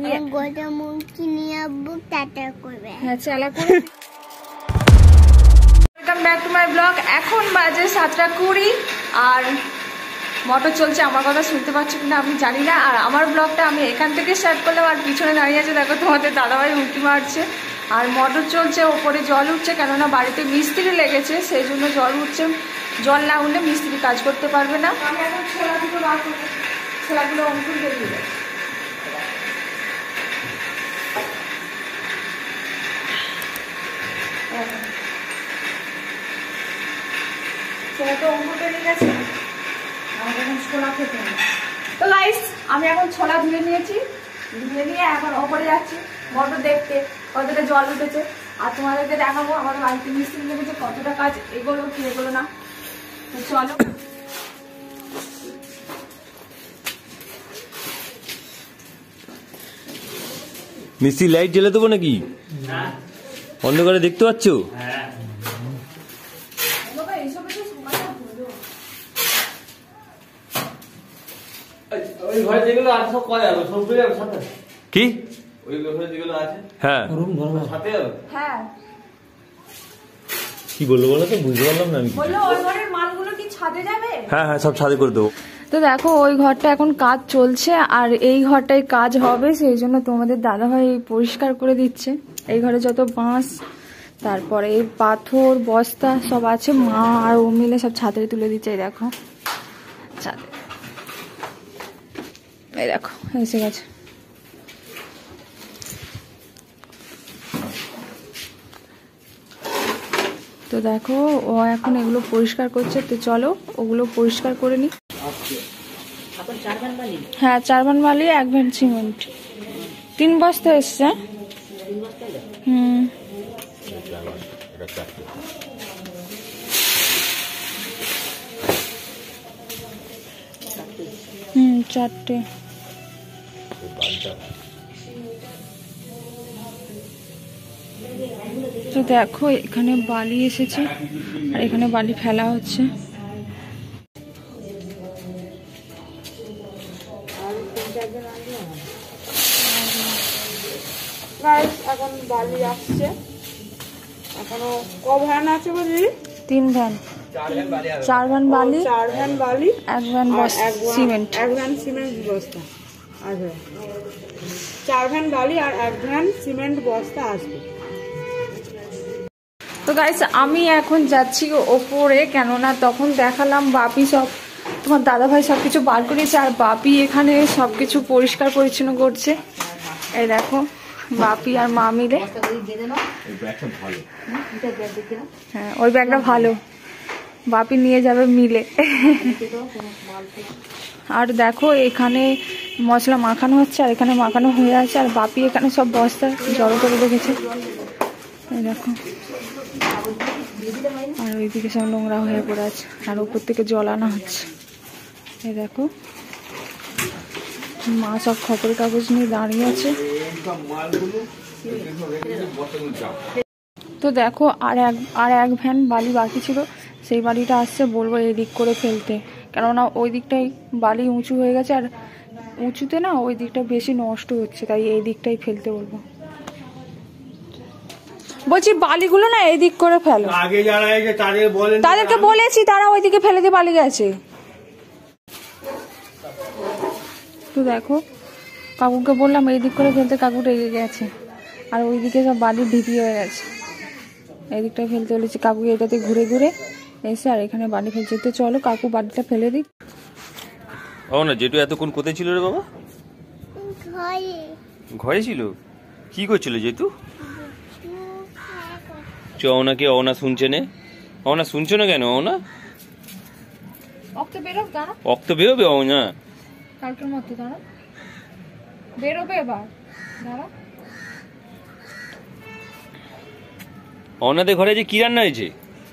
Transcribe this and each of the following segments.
গোটা মুরগি নিয়ে আব্বু টাটা করবে। হ্যাঁ চালা করে। Welcome back to my blog. এখন বাজে 7:20 আর মোটর চলছে। আমার কথা শুনতে পাচ্ছ কিনা আমি জানি না। আর আমার ব্লগটা আমি এখান থেকে স্টার্ট করলাম। আর পিছনে দাঁড়িয়ে আছে দেখো তোমাদের দাদাভাই উঁকি মারছে। আর মোটর চলছে, ওপরে জল উঠছে, কেননা বাড়িতে মিস্ত্রি লেগেছে, সেই জন্য জল উঠছে। জল না উঠলে মিস্ত্রি কাজ করতে পারবে না। আমি এখন ছোলাগুলো বার করবো, ছোলাগুলো অঙ্কুর বেরিয়ে যায়। ছোলা তো অঙ্কুর বেরিয়ে গেছে, আমাকে এখন ছোলা খেতে হবে। তো গাইস আমি এখন ছোলা ধুয়ে নিয়েছি, ধুয়ে নিয়ে এখন ওপরে যাচ্ছি মোটর দেখতে কতটা জল উঠেছে। আর তোমাদেরকে দেখাবো আমাদের বাড়িতে মিস্ত্রি লেগেছে কতটা কাজ এগুলো কি এগুলো না। তো চলো মিস্ত্রি লাইট জ্বেলে দেবো নাকি? অন্ধকারে দেখতে পাচ্ছ? কি হ্যাঁ হ্যাঁ কি বললো বলো তো, বুঝতে পারলাম না আমি। বললো ওই ঘরের মালগুলো কি ছাদে যাবে? হ্যাঁ হ্যাঁ সব ছাদে করে দেবো। তো দেখো ওই ঘরটা এখন কাজ চলছে আর এই ঘরটায় কাজ হবে, সেই জন্য তোমাদের দাদাভাই পরিষ্কার করে দিচ্ছে। এই ঘরে যত বাঁশ তারপরে পাথর বস্তা সব আছে, মা আর ও মিলে সব ছাদে তুলে দিচ্ছে। এই দেখো ছাদে, এই দেখো এসে গেছে। তো দেখো ও এখন এগুলো পরিষ্কার করছে। তো চলো ওগুলো পরিষ্কার করে নি। হ্যাঁ 4 ভান বালি 1 ভ্যান সিমেন্ট 3 বস্তা এসছে। চারটে। তো দেখো এখানে বালি এসেছে আর এখানে বালি ফেলা হচ্ছে। এখন বালি আসছে, এখনো ক ভ্যান আছে বুঝলি? 3 ভ্যান, 4 ভ্যান বালি, 4 ভ্যান বালি 1 ভ্যান সিমেন্ট, 1 ভ্যান সিমেন্ট বস্তা আসবে। 4 ভ্যান বালি আর 1 ভ্যান সিমেন্ট বস্তা আসবে। তো গাইস আমি এখন যাচ্ছি ওপরে, কেননা তখন দেখালাম বাপি সব তোমার দাদাভাই সবকিছু বার করেছে আর বাপি এখানে সবকিছু পরিষ্কার পরিচ্ছন্ন করছে। এই দেখো বাপি আর মা মিলে। হ্যাঁ ওই ব্যাগটা ভালো, বাপি নিয়ে যাবে মিলে। আর দেখো এখানে মশলা মাখানো হচ্ছে আর এখানে মাখানো হয়ে আছে আর বাপি এখানে সব বস্তা জড়ো করে রেখেছে। এই দেখো আর ওইদিকে সব নোংরা হয়ে পড়ে আছে আর উপর থেকে জল আনা হচ্ছে। এই দেখো মা সব খবরের কাগজ নিয়ে দাঁড়িয়ে আছে। তো দেখো আর এক ভ্যান বালি বাকি ছিল, সেই বালিটা আসছে, বলবো এই দিক করে ফেলতে, কেননা ওই দিকটাই বালি উঁচু হয়ে গেছে আর উঁচুতে না ওই দিকটা বেশি নষ্ট হচ্ছে, তাই এই দিকটাই ফেলতে বলবো। বলছি বালিগুলো না এই দিক করে ফেলো, তাদেরকে বলেছি তারা ওইদিকে ফেলে দিয়ে বালি গেছে। তো দেখো কাকুকে বললাম এই দিক করে ফেলতে, কাকু রেগে গেছে আর ওইদিকে সব বালি ঢিপি হয়ে গেছে, এই দিকটাই ফেলতে বলেছি। কাকু এটাতে ঘুরে ঘুরে এসে আর এখানে বালি ফেলছে। তো চলো কাকু বালিটা ফেলে দিক। ও না যেটু এতক্ষণ কোথায় ছিল রে বাবা? ঘরে ছিল। কি করছিল যেটু? ওনাকে ওনা শুনছে না, ওনা শুনছো না কেন? ওনা অক্ত বেরোবে ওনা কালকের মধ্যে দাঁড়া বেরোবে এবার দাঁড়া। ওনাদের ঘরে যে কি রান্না হয়েছে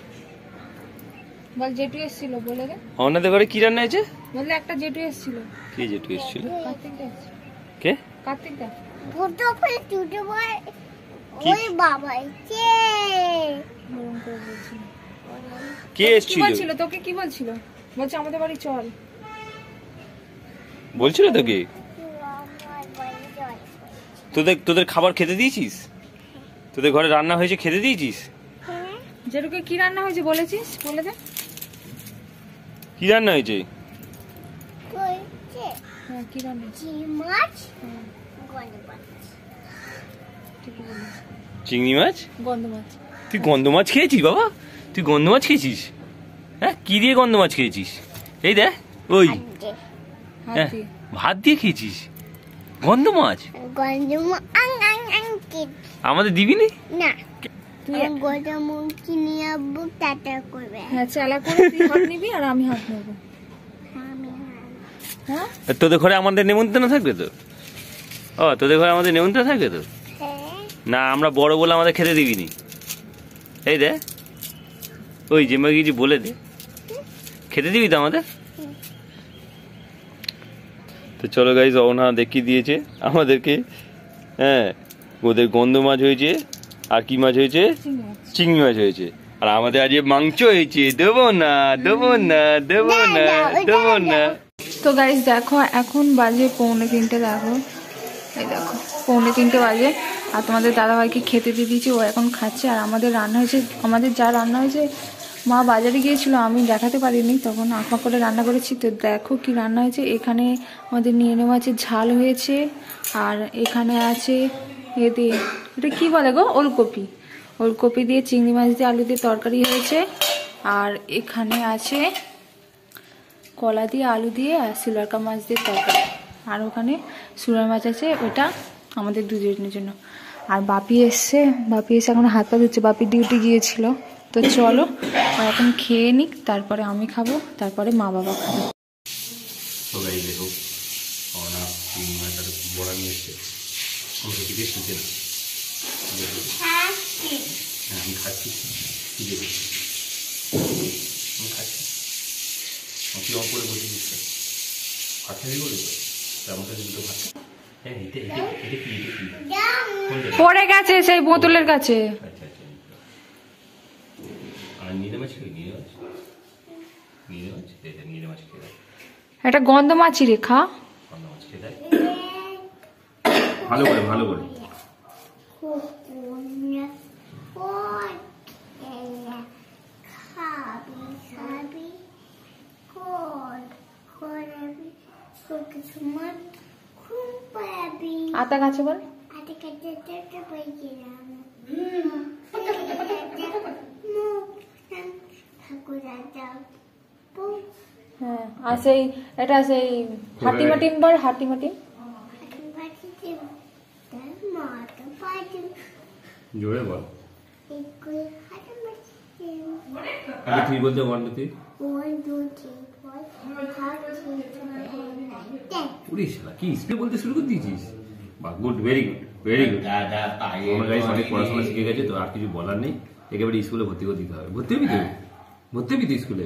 বল? জেঠু এসেছিল বলে রে। ওনাদের ঘরে কি রান্না হয়েছে বললে? একটা জেঠু এসেছিল। কে জেঠু এসেছিল? কার্তিক দা। কে কার্তিক দা? ছোট ভাই ছোট ভাই ওই বাবাই কে মরণ করে বলছিল। কে এসেছিল? কি বলছিল তোকে? কি বলছিল? বলছে আমাদের বাড়ি চল বলছিল তোকে। তোদের খাবার খেতে দিয়েছিস? তোদের ঘরে রান্না হয়েছে, খেতে দিয়েছিস? যেটুকু কি রান্না হয়েছে বলেছিস, বলে দে। কি রান্না হয়েছে? হ্যাঁ, কি রান্না? চিংড়ি মাছ, গন্ধ মাছ। তুই গন্ধ মাছ খেয়েছিস বাবা? তুই গন্ধ মাছ খেয়েছিস? হ্যাঁ, কি দিয়ে গন্ধ মাছ খেয়েছিস? এই দেখ, ওই হ্যাঁ, ভাত দিয়ে খেয়েছিস গন্ধ মাছ? আমাদের দিবি না? হ্যাঁ, চালা করে তুই হাত নিবি আর আমি হাত নেবো। হ্যাঁ, তোদের ঘরে আমাদের নেমন্তন্ন থাকবে তো? ও, তোদের ঘরে আমাদের নেমন্তন্ন থাকবে তো? না, আমরা বড় বলে আমাদের খেতে দিবি নি। এই দে, ওই যে কিছু বলে দে, খেতে দিবি তো আমাদের? তো চলো গাইস, অহনা দেখিয়ে দিয়েছে আমাদেরকে। হ্যাঁ, ওদের গন্ধ মাছ হয়েছে, আর কি মাছ হয়েছে? চিংড়ি মাছ হয়েছে। আর আমাদের আজ মাংস হয়েছে। দেবো না, দেবো না, দেবো না, দেবো না। তো গাইস দেখো, এখন বাজে 2:45। দেখো, এই দেখো 2:45 বাজে। আর তোমাদের দাদাভাইকে খেতে দিয়ে দিয়েছি, ও এখন খাচ্ছে। আর আমাদের রান্না হয়েছে, আমাদের যা রান্না হয়েছে, মা বাজারে গিয়েছিল, আমি দেখাতে পারিনি, তখন আঁকা করে রান্না করেছি। তো দেখো কি রান্না হয়েছে। এখানে আমাদের নিয়ে মাছের ঝাল হয়েছে, আর এখানে আছে এটা কি বলে গো, ওলকপি। ওলকপি দিয়ে চিংড়ি মাছ দিয়ে আলু দিয়ে তরকারি হয়েছে। আর এখানে আছে কলা দিয়ে আলু দিয়ে আর সিলভারকা মাছ দিয়ে তরকারি। আর ওখানে সুরাই মাছ আছে, ওটা আমাদের দুজনের জন্য। আর বাপি এসে এখন হাত পা ধুচ্ছে, বাপি ডিউটি গিয়েছিল। তো চলো এখন খেয়ে নিক, তারপরে আমি খাবো, তারপরে মা বাবা খাবে। দেখো, অহনা চিংড়ি মাছ আর বড়া নিয়ে এসছে। আমি খাচ্ছি, আমি খাচ্ছি। কি অন করে বসে দিচ্ছে, ভাত খাবি বলে তো? আমাদের দুটো ভাত। হ্যাঁ, এটা এটা এটা কি, এটা কি পড়ে গেছে সেই বোতলের কাছে। আচ্ছা আচ্ছা। আর নিলে মাছ খেয়ে, নিলে মাছ, নিলে মাছ, এটা নিলে মাছ খেয়ে দেয়। এটা গন্ধ মাছি রে, খা। গন্ধ মাছ খেয়ে দেয় ভালো করে, ভালো করে। আতা গাছে বল। হ্যাঁ, আর সেই এটা সেই হাটিমাটিম বল, হাটিমাটিম। জোরে বল। আগে তুই বলতে, 1 2 3। পুলিশ কি স্পিড বলতে শুরু করে দিয়েছিস? বাহ, good, very good, very good. আমার গাইস অনেক পড়াশোনা শিখে গেছে, তো আর কিছু বলার নেই। একেবারে স্কুলে ভর্তি করে দিতে হবে। ভর্তি হবি তো? ভর্তি হবি তো স্কুলে?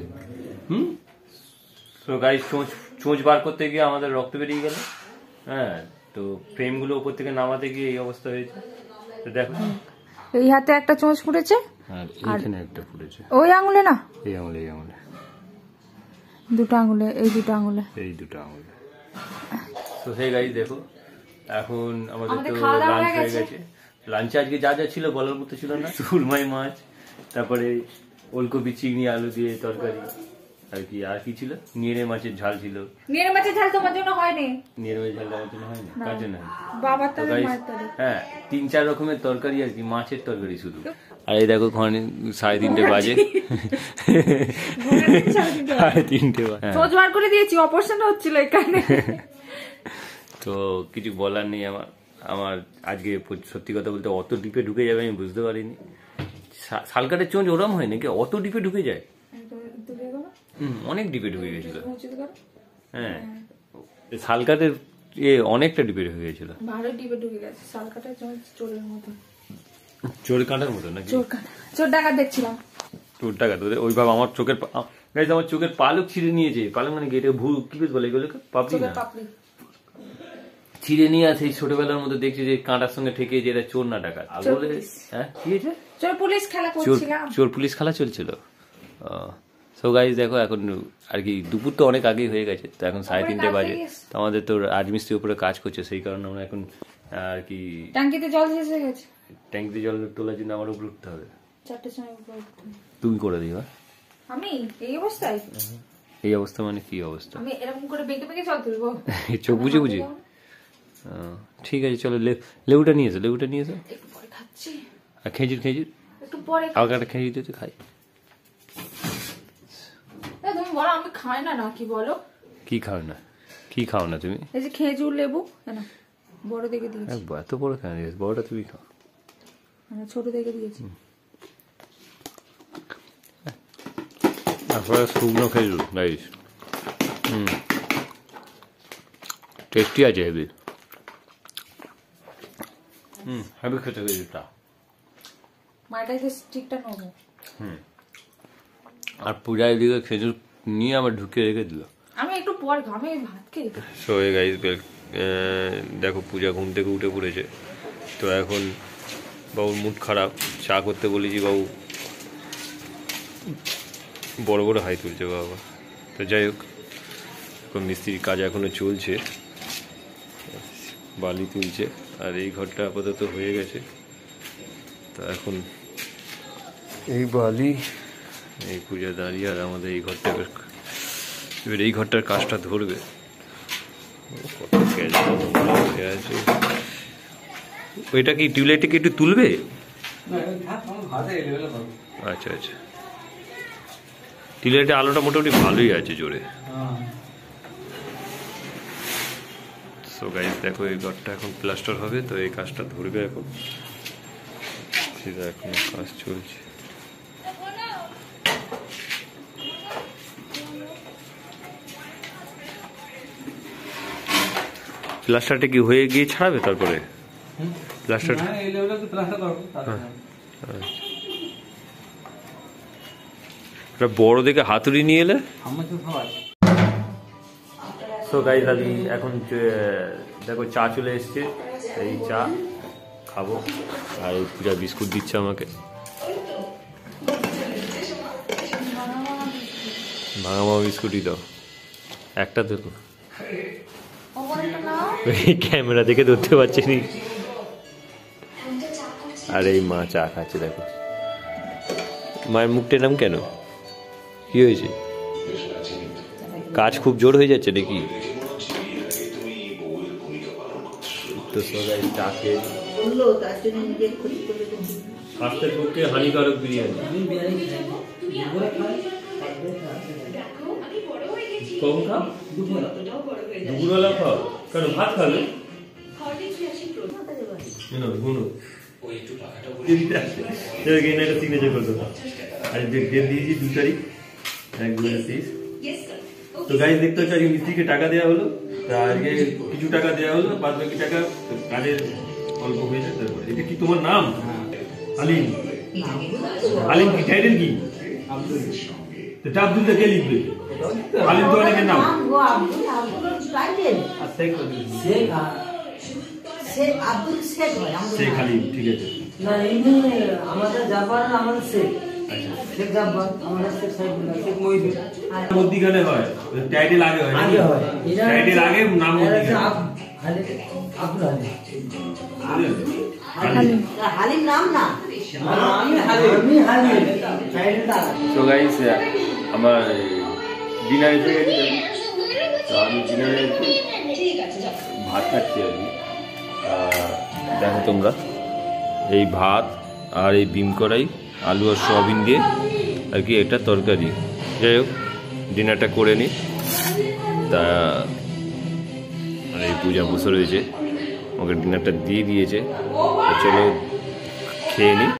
তো গাইস, চোঁচ বার করতে গিয়ে আমাদের রক্ত বেরিয়ে গেল। হ্যাঁ, তো ফ্রেমগুলো উপর থেকে নামাতে গিয়ে এই অবস্থা হয়েছে। তো দেখো, এই হাতে একটা চোঁচ ফুটেছে, আর এখানে একটা ফুটেছে। ওই আঙুলে না, এই আঙুলে, এই আঙুলে, দুটো আঙুলে, এই দুটো আঙুলে, এই দুটো আঙুলে। তো হে গাইস দেখো, এখন আমাদের তো লাঞ্চ হয়ে গেছে। লাঞ্চে আজকে যা যা ছিল বলার মতো ছিল না। সুরমাই মাছ, তারপরে ওলকপি চিংড়ি আলু দিয়ে তরকারি, আর কি ছিল, নিয়ে মাছের ঝাল ছিল। নিয়ে মাছের ঝাল তোমার জন্য হয়নি? নিয়ে মাছের ঝাল আমার জন্য হয়নি, কার জন্য? বাবার তো। হ্যাঁ, 3-4 রকমের তরকারি আর কি, মাছের তরকারি শুধু। আর এই দেখো, 3:30 বাজে। 3:30 বাজে। চোঁচ বার করে দিয়েছি, অপারেশন হচ্ছিল এখানে। তো কিছু বলার নেই আমার আজকে সত্যি কথা বলতে, অত ডিপে ঢুকে যাবে আমি বুঝতে পারিনি। শালকাটের চোঁচ ওরম হয় নাকি, অত ডিপে ঢুকে যায়? অনেক ডিপে ঢুকে গেছিল। হ্যাঁ, শালকাটের অনেকটা ডিপে ঢুকে গেছিল। চোর কাঁটার মতো নাকি? চোর ডাকাত দেখছিলাম। চোর ডাকাত ওইভাবে আমার চোখের পালক ছিঁড়ে নিয়েছে। পালক মানে কি, এটা কি বলে এগুলোকে? পাপড়ি না, ছিঁড়ে নিয়ে সেই ছোটবেলার মধ্যে দেখছি যে কাঁটার সঙ্গে ঠেকে যে এটা চোর না ডাকাত। হ্যাঁ, কি হয়েছে? চোর পুলিশ খেলা চলছিল। সো গাইস দেখো, এখন আর কি দুপুর তো অনেক আগেই হয়ে গেছে। তো এখন 3:30 বাজে। তো আমাদের তো রাজমিস্ত্রির উপরে কাজ করছে, সেই কারণে আমরা এখন আর কি ট্যাঙ্কিতে জল শেষ হয়ে গেছে। ট্যাঙ্কিতে জল তোলার জন্য আমার উপর উঠতে হবে। 4টের সময় উপরে উঠতে হবে। তুমি করে দিবা? আমি এই অবস্থায়? এই অবস্থা মানে কি অবস্থা? আমি এরকম করে বেঁকে বেঁকে জল তুলবো? চোখ বুঝে বুঝে? ঠিক আছে চলো, লেবুটা নিয়ে এসো, লেবুটা নিয়ে এসো। একটু পরে খাচ্ছি। আর খেজুর একটু পরে হালকা একটা খেজুর দিতে খাই। তুমি বলো আমি খাই না নাকি বলো? কি খাও না? কি খাও না তুমি? এই যে খেজুর লেবু না বড় দেখে দিয়েছি। এত বড় কেন দিয়েছ? বড়টা তুমি খাও। ছোট দেখে দিয়েছি। তারপরে শুকনো খেজুর গাইস, টেস্টি আছে হেভি। হেভি খেতে খেজুরটা। মায়ের কাছে স্টিকটা নেবো। আর পূজা এদিকে খেজুর নিয়ে আবার ঢুকিয়ে রেখে দিল। আমি একটু পর ঘামে ভাত খেয়ে। সো গাইস দেখো পূজা ঘুম থেকে উঠে পড়েছে। তো এখন বাবুর মুড খারাপ, চা করতে বলেছি, বাবু বড় বড় হাই তুলছে বাবা। তো যাই হোক, মিস্ত্রির কাজ এখনো চলছে, বালি তুলছে। আর এই ঘরটা আপাতত হয়ে গেছে। তো এখন এই বালি, এই পূজা দাঁড়িয়ে, আর আমাদের এই ঘরটা এবার এই ঘরটার কাজটা ধরবে। কত আছে ওইটা কি টিউবলাইটটাকে একটু তুলবে? আচ্ছা আচ্ছা, টিউবলাইটের আলোটা মোটামুটি ভালোই আছে জোরে। সো গাইস দেখো, এই ঘরটা এখন প্লাস্টার হবে, তো এই কাজটা ধরবে এখন। সেটা এখন কাজ চলছে। প্লাস্টারটা কি হয়ে গিয়ে ছাড়াবে তারপরে? প্লাস্টার বড় দেখে হাতুড়ি নিয়ে এলে। সো গাইস আমি এখন দেখো চা চলে এসছে, এই চা খাবো। আর এই পূজা বিস্কুট দিচ্ছে আমাকে, ভাঙা মামা বিস্কুটই দাও একটা। দেখো ক্যামেরা দেখে ধরতে পারছি নি। আর এই মা চা খাচ্ছে, দেখো মায়ের মুখটা নাম কেন, কি হয়েছে? কাজ খুব জোর হয়ে যাচ্ছে নাকি? তো সবাই চা খেয়ে স্বাস্থ্যের পক্ষে হানিকারক বিরিয়ানি। কম খাও, দুপুরবেলা খাও কেন? ভাত খাবে সিগনেচার করতে। আর ডেট দিয়েছি 2 তারিখ 1-2023। তো গাইজ দেখতে হচ্ছে আজকে মিস্ত্রিকে টাকা দেওয়া হলো। তা আজকে কিছু টাকা দেওয়া হলো, বাদ বাকি টাকা কাজের অল্প হয়েছে। তারপরে এটা কি তোমার নাম? আলিম। আলিম কি টাইটেল কি? আব্দুল কে লিখবে? আলিম তো অনেকের নাম। শেখ আলিম, ঠিক আছে। মধ্যিখানে হয়, টাইটেল আগে হয়, টাইটেল আগে নাম হালিম নাম না। তো গাইস আমার ডিনার এসে গেছে। তো আমি ডিনারে ভাত খাচ্ছি আর কি। দেখো তোমরা, এই ভাত আর এই ডিম কড়াই, আলু আর সয়াবিন দিয়ে আর কি এটা তরকারি। যাই হোক ডিনারটা করে নিই। তা এই পূজা বসে রয়েছে, আমাকে ডিনারটা দিয়ে দিয়েছে। চলো খেয়ে নিই।